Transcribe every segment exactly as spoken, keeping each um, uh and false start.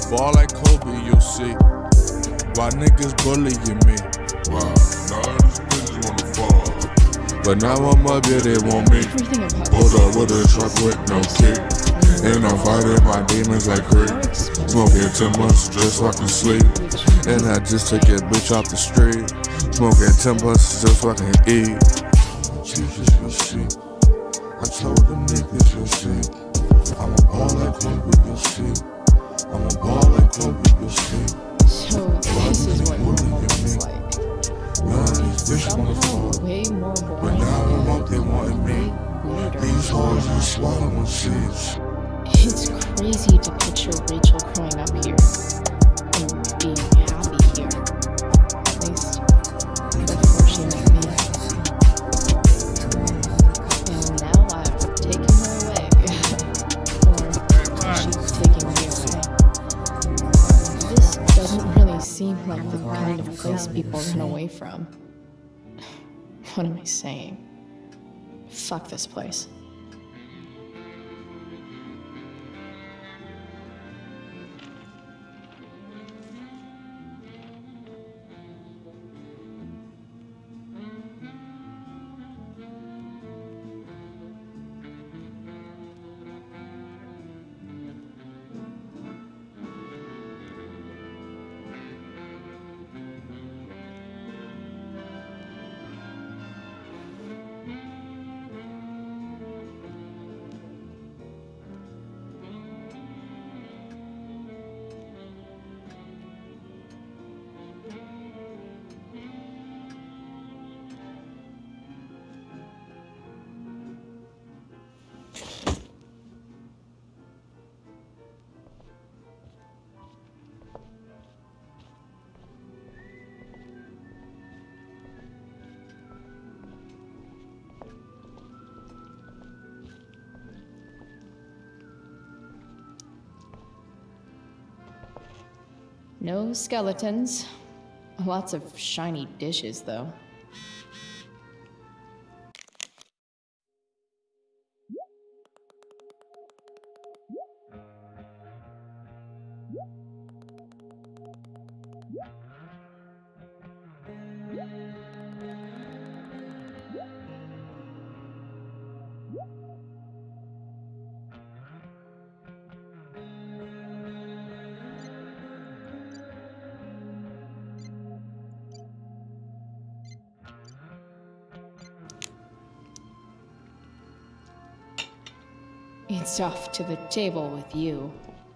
ball like Kobe, you'll see. Why niggas bullying me? Wow, now these bitches wanna fall. But now I'm up, yeah, they want me. Pulled up with a truck with no key. And I'm fighting my demons like Creed. Smoking ten months just so I can sleep. And I just took that bitch off the street. Smoking ten bucks just so I can eat. Jesus, you'll see. I told them niggas you'll see. I'm a ball like Kobe, you'll see. I'm a ball like Kobe, you'll see. So this is what normal looks like. Now these bitches wanna Somehow fall. way more boring. But now I'm up, they wanting me. Weirder. These hoes are swallowing seeds. It's crazy to picture Rachel growing up here and being happy here. At least before she met me. And now I'm taking her away. Or she's taking me away. This doesn't really seem like the kind of place people run away from. What am I saying? Fuck this place. No skeletons. Lots of shiny dishes, though. It's off to the table with you.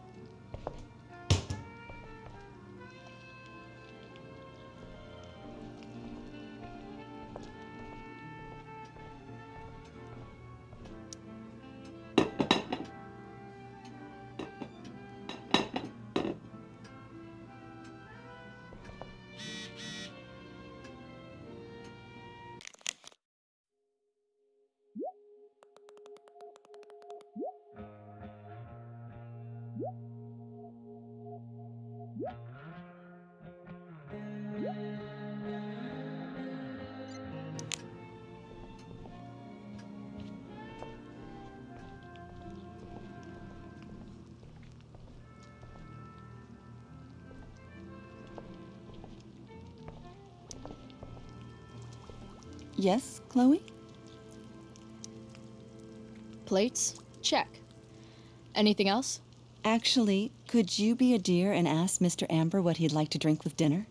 Yes, Chloe? Plates? Check. Anything else? Actually, could you be a dear and ask Mister Amber what he'd like to drink with dinner?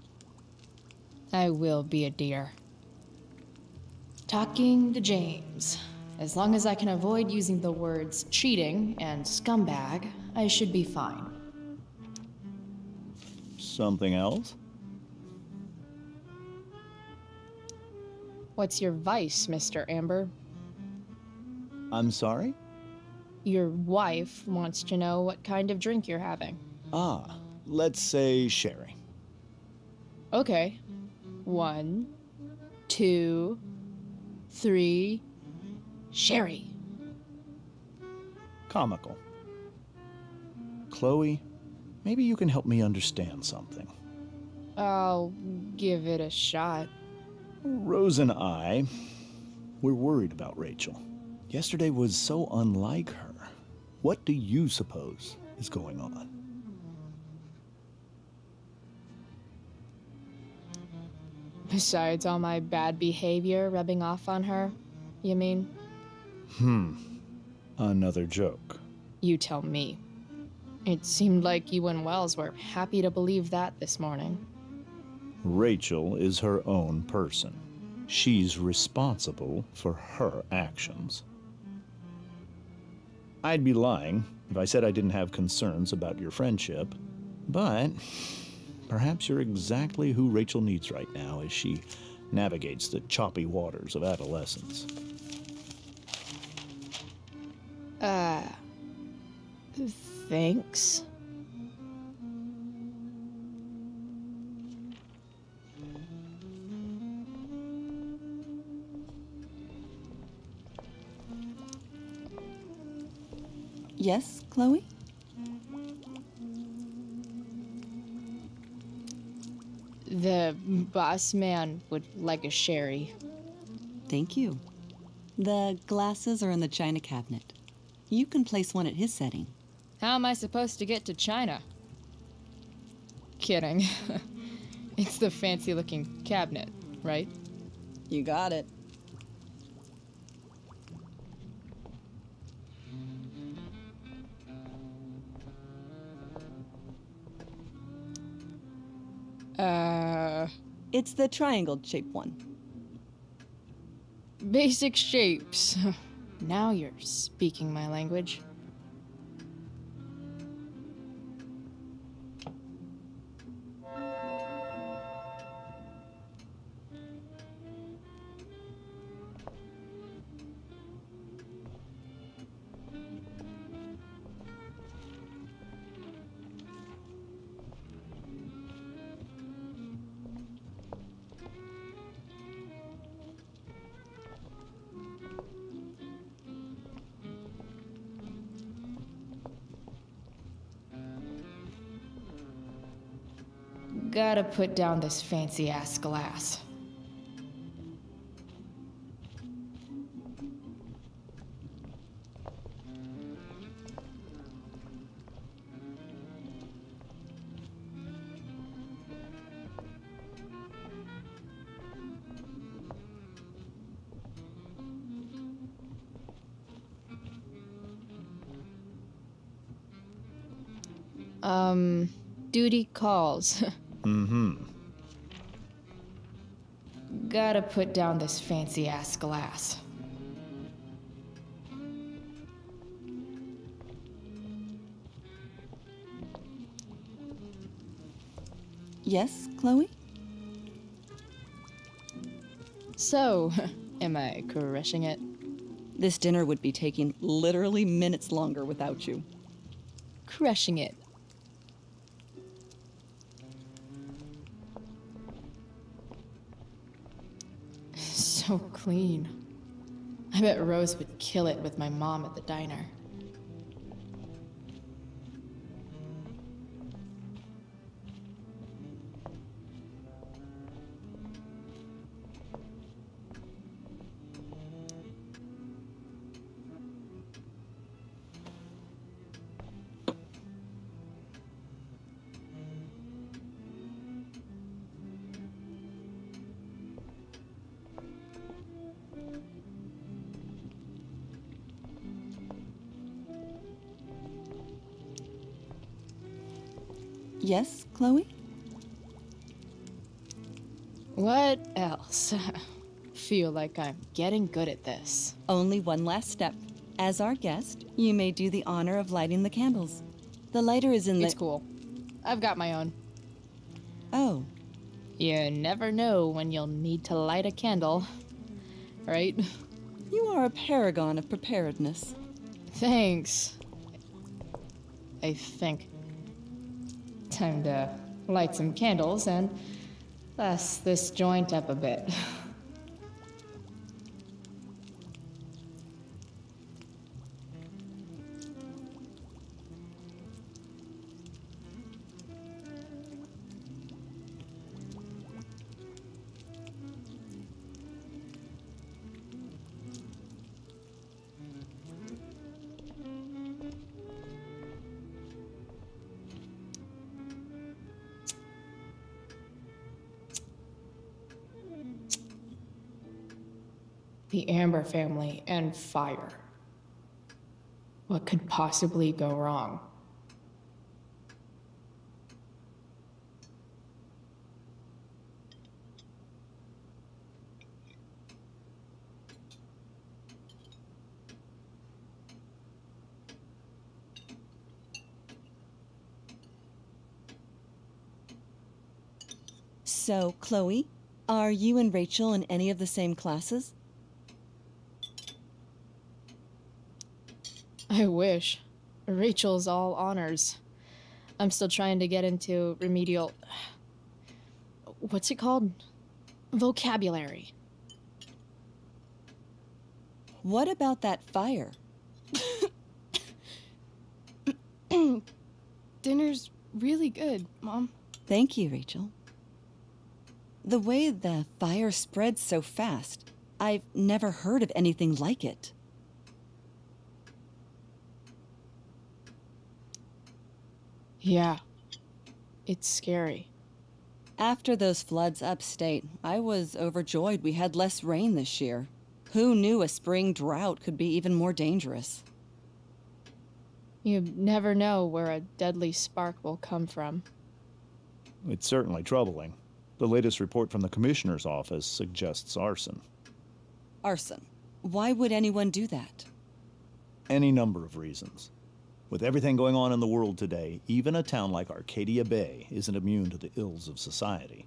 I will be a dear. Talking to James. As long as I can avoid using the words cheating and scumbag, I should be fine. Something else? What's your vice, Mister Amber? I'm sorry? Your wife wants to know what kind of drink you're having. Ah, let's say sherry. Okay. One, two, three, sherry. Comical. Chloe, maybe you can help me understand something. I'll give it a shot. Rose and I, we're worried about Rachel. Yesterday was so unlike her. What do you suppose is going on? Besides all my bad behavior rubbing off on her, you mean? Hmm. Another joke. You tell me. It seemed like you and Wells were happy to believe that this morning. Rachel is her own person. She's responsible for her actions. I'd be lying if I said I didn't have concerns about your friendship, but perhaps you're exactly who Rachel needs right now as she navigates the choppy waters of adolescence. Uh, thanks. Yes, Chloe? The boss man would like a sherry. Thank you. The glasses are in the china cabinet. You can place one at his setting. How am I supposed to get to China? Kidding. It's the fancy-looking cabinet, right? You got it. Uh... It's the triangle-shaped one. Basic shapes. Now you're speaking my language. Gotta put down this fancy-ass glass. Um, duty calls. Mm-hmm. Gotta put down this fancy-ass glass. Yes, Chloe? So, am I crushing it? This dinner would be taking literally minutes longer without you. Crushing it. So clean. I bet Rose would kill it with my mom at the diner. Yes, Chloe? What else? Feel like I'm getting good at this. Only one last step. As our guest, you may do the honor of lighting the candles. The lighter is in the... It's cool. I've got my own. Oh. You never know when you'll need to light a candle, right? You are a paragon of preparedness. Thanks. I think. Time to light some candles and bless this joint up a bit. the Amber family, and fire. What could possibly go wrong? So, Chloe, are you and Rachel in any of the same classes? I wish. Rachel's all honors. I'm still trying to get into remedial... What's it called? Vocabulary. What about that fire? Dinner's really good, Mom. Thank you, Rachel. The way the fire spreads so fast, I've never heard of anything like it. Yeah, it's scary. After those floods upstate, I was overjoyed we had less rain this year. Who knew a spring drought could be even more dangerous? You never know where a deadly spark will come from. It's certainly troubling. The latest report from the Commissioner's office suggests arson. Arson? Why would anyone do that? Any number of reasons. With everything going on in the world today, even a town like Arcadia Bay isn't immune to the ills of society.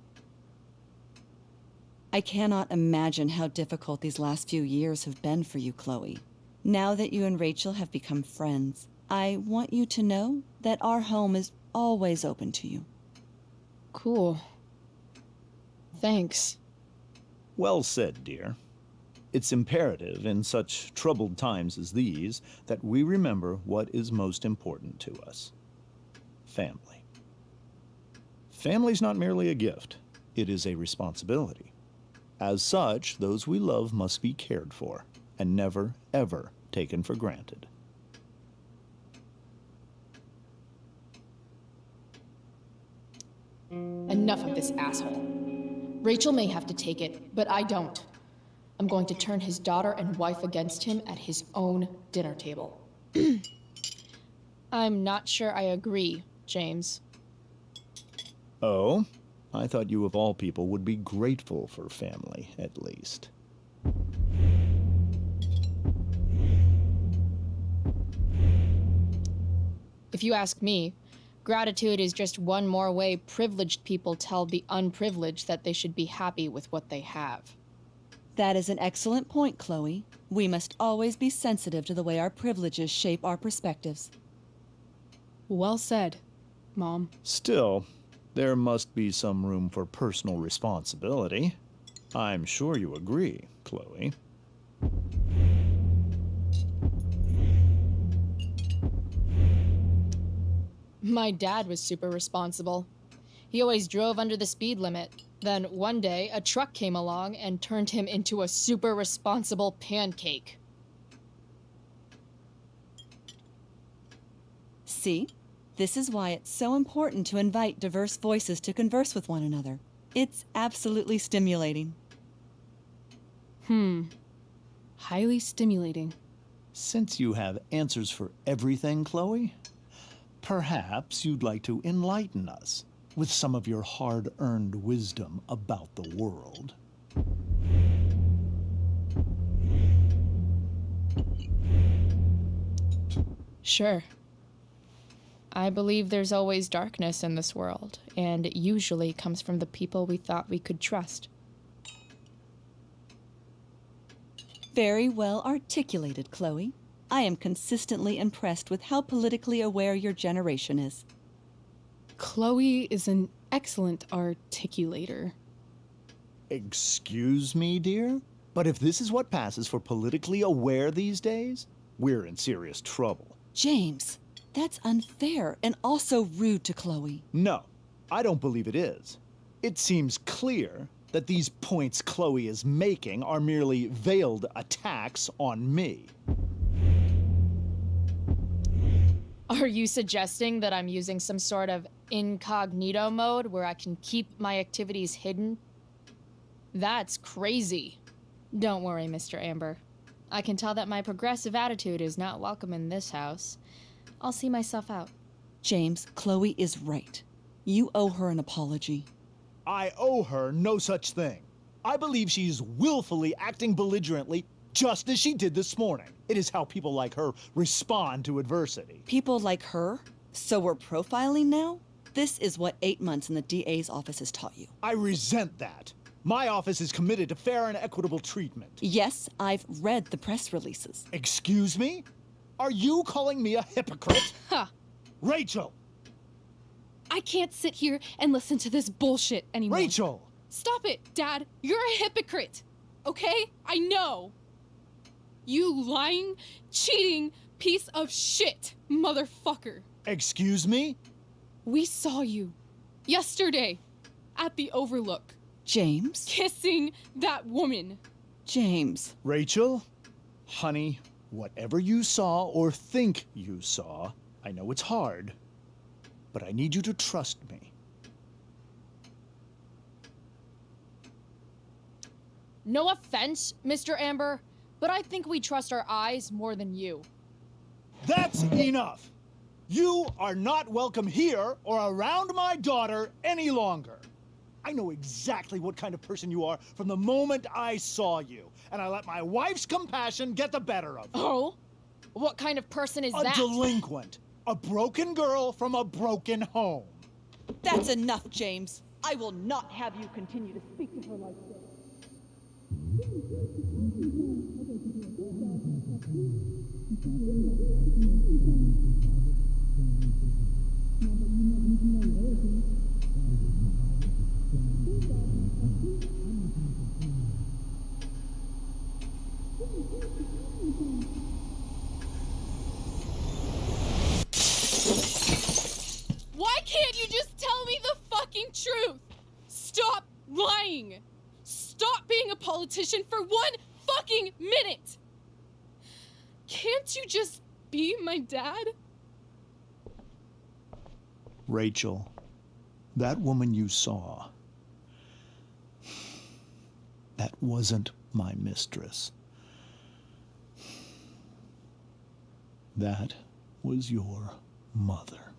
I cannot imagine how difficult these last few years have been for you, Chloe. Now that you and Rachel have become friends, I want you to know that our home is always open to you. Cool. Thanks. Well said, dear. It's imperative in such troubled times as these that we remember what is most important to us. Family. Family's not merely a gift, it is a responsibility. As such, those we love must be cared for and never, ever taken for granted. Enough of this asshole. Rachel may have to take it, but I don't. I'm going to turn his daughter and wife against him at his own dinner table. I'm not sure I agree, James. Oh? I thought you of all people would be grateful for family, at least. If you ask me, gratitude is just one more way privileged people tell the unprivileged that they should be happy with what they have. That is an excellent point, Chloe. We must always be sensitive to the way our privileges shape our perspectives. Well said, Mom. Still, there must be some room for personal responsibility. I'm sure you agree, Chloe. My dad was super responsible. He always drove under the speed limit. Then one day, a truck came along and turned him into a super responsible pancake. See? This is why it's so important to invite diverse voices to converse with one another. It's absolutely stimulating. Hmm. Highly stimulating. Since you have answers for everything, Chloe, perhaps you'd like to enlighten us with some of your hard-earned wisdom about the world. Sure. I believe there's always darkness in this world, and it usually comes from the people we thought we could trust. Very well articulated, Chloe. I am consistently impressed with how politically aware your generation is. Chloe is an excellent articulator. Excuse me, dear? But if this is what passes for politically aware these days, we're in serious trouble. James, that's unfair and also rude to Chloe. No, I don't believe it is. It seems clear that these points Chloe is making are merely veiled attacks on me. Are you suggesting that I'm using some sort of incognito mode where I can keep my activities hidden? That's crazy. Don't worry, Mister Amber. I can tell that my progressive attitude is not welcome in this house. I'll see myself out. James, Chloe is right. You owe her an apology. I owe her no such thing. I believe she's willfully acting belligerently, just as she did this morning. It is how people like her respond to adversity. People like her? So we're profiling now? This is what eight months in the D A's office has taught you. I resent that. My office is committed to fair and equitable treatment. Yes, I've read the press releases. Excuse me? Are you calling me a hypocrite? Ha! Rachel! I can't sit here and listen to this bullshit anymore. Rachel! Stop it, Dad. You're a hypocrite. Okay? I know. You lying, cheating piece of shit, motherfucker. Excuse me? We saw you yesterday at the Overlook. James? Kissing that woman. James. Rachel? Honey, whatever you saw or think you saw, I know it's hard, but I need you to trust me. No offense, Mister Amber, but I think we trust our eyes more than you. That's enough! You are not welcome here or around my daughter any longer. I know exactly what kind of person you are from the moment I saw you, and I let my wife's compassion get the better of you. Oh? What kind of person is A that? delinquent. A broken girl from a broken home. That's enough, James. I will not have you continue to speak to her like this. Why can't you just tell me the fucking truth? Stop lying. Stop being a politician for one fucking minute. Can't you just be my dad? Rachel, that woman you saw, that wasn't my mistress. That was your mother.